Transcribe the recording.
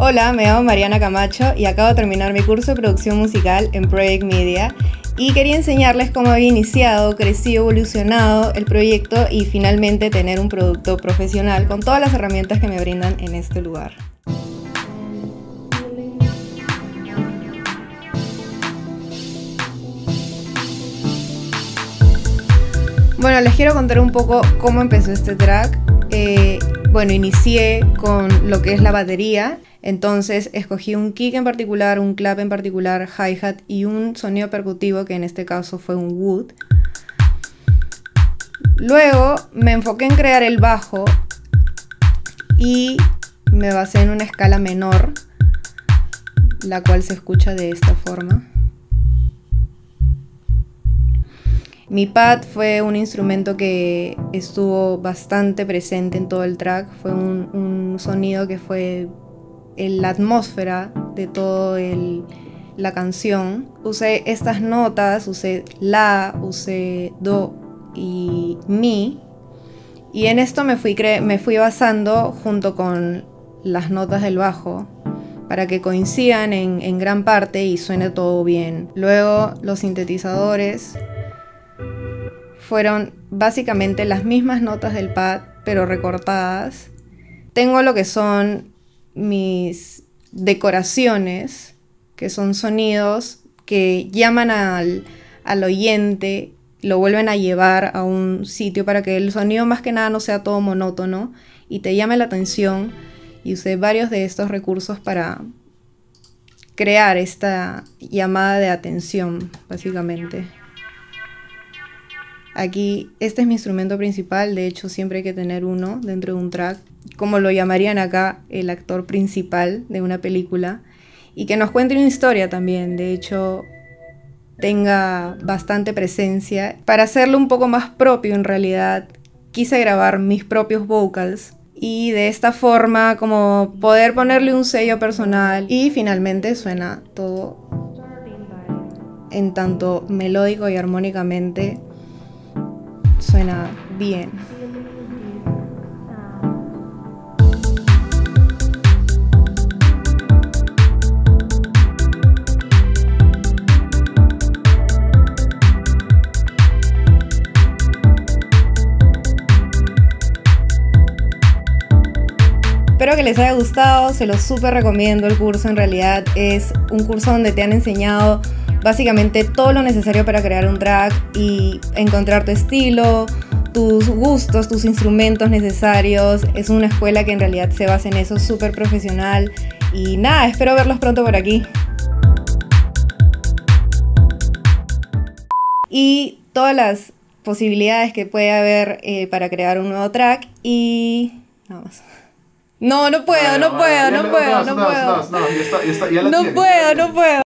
Hola, me llamo Mariana Camacho y acabo de terminar mi curso de producción musical en Project Media y quería enseñarles cómo había iniciado, crecido, evolucionado el proyecto y finalmente tener un producto profesional con todas las herramientas que me brindan en este lugar. Bueno, les quiero contar un poco cómo empezó este track. Bueno, inicié con lo que es la batería. Entonces escogí un kick en particular, un clap en particular, hi-hat y un sonido percutivo que en este caso fue un wood. Luego me enfoqué en crear el bajo y me basé en una escala menor, la cual se escucha de esta forma. Mi pad fue un instrumento que estuvo bastante presente en todo el track. Fue un sonido que fue la atmósfera de toda la canción. Usé estas notas, usé la, usé do y mi. Y en esto me fui basando junto con las notas del bajo para que coincidan en gran parte y suene todo bien. Luego los sintetizadores fueron básicamente las mismas notas del pad, pero recortadas. Tengo lo que son mis decoraciones, que son sonidos que llaman al oyente, lo vuelven a llevar a un sitio para que el sonido más que nada no sea todo monótono y te llame la atención. Y usé varios de estos recursos para crear esta llamada de atención, básicamente. Aquí, este es mi instrumento principal, de hecho siempre hay que tener uno dentro de un track, como lo llamarían acá el actor principal de una película, y que nos cuente una historia también, de hecho tenga bastante presencia. Para hacerlo un poco más propio en realidad, quise grabar mis propios vocals y de esta forma como poder ponerle un sello personal y finalmente suena todo en tanto melódico y armónicamente. Suena bien. Espero que les haya gustado, se los súper recomiendo el curso. En realidad es un curso donde te han enseñado básicamente todo lo necesario para crear un track y encontrar tu estilo, tus gustos, tus instrumentos necesarios. Es una escuela que en realidad se basa en eso, súper profesional. Y nada, espero verlos pronto por aquí. Y todas las posibilidades que puede haber para crear un nuevo track y nada más. No puedo.